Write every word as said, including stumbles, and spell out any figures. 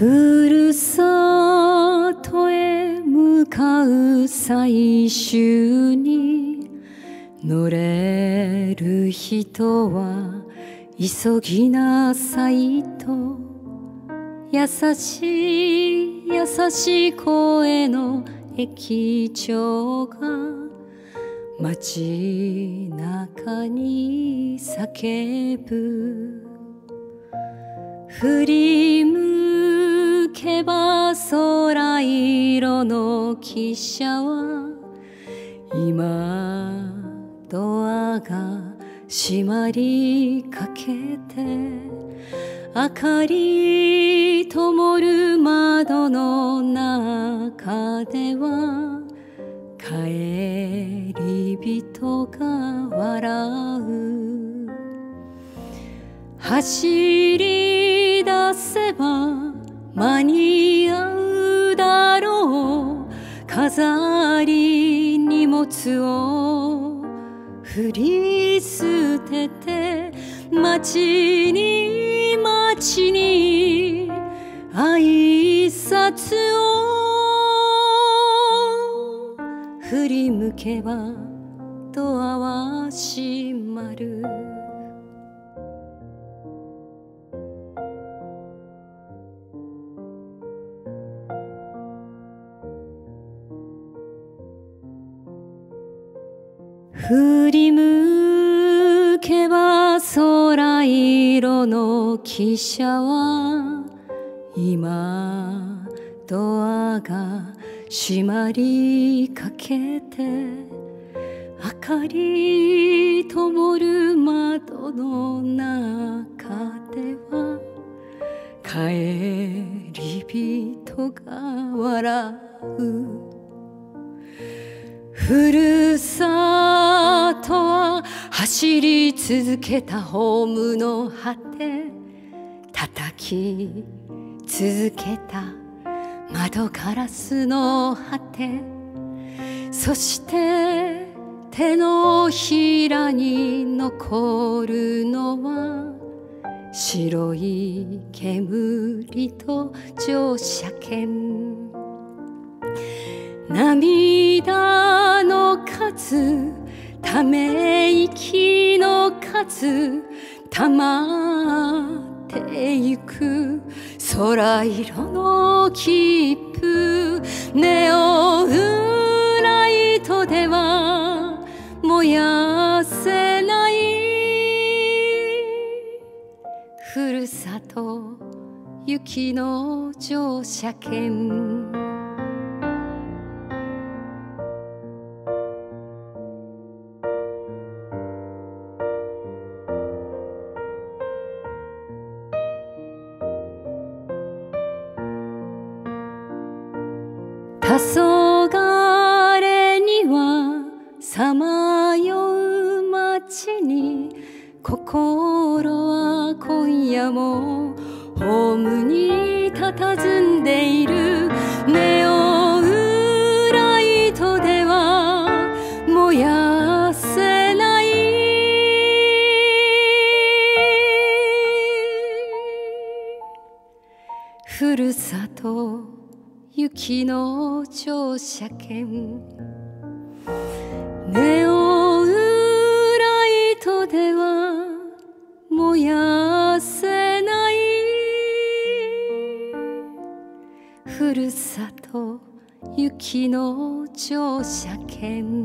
ふるさとへ向かう最終に乗れる人は急ぎなさいと、優しい優しい声の駅長が街中に叫ぶ。振り向けば空色の汽車は今ドアが閉まりかけて、明かり灯る窓の中では帰り人が笑う。走り出せば間に合うだろう。飾り荷物を振り捨てて、街に街に挨拶を。振り向けばドアは閉まる。振り向けば空色の汽車は今ドアが閉まりかけて、明かり灯る窓の中では帰り人が笑う。ふるさとは走り続けたホームの果て、叩き続けた窓ガラスの果て、そして手のひらに残るのは白い煙と乗車券。涙の数、ため息の数、たまってゆく空色の切符。ネオンライトでは燃やせない、ふるさと行きの乗車券。黄昏にはさまよう街に、心は今夜もホームに佇んでいる。ネオンライトでは燃やせない、ふるさと行きの乗車券。ネオンライトでは燃やせない、ふるさと行きの乗車券。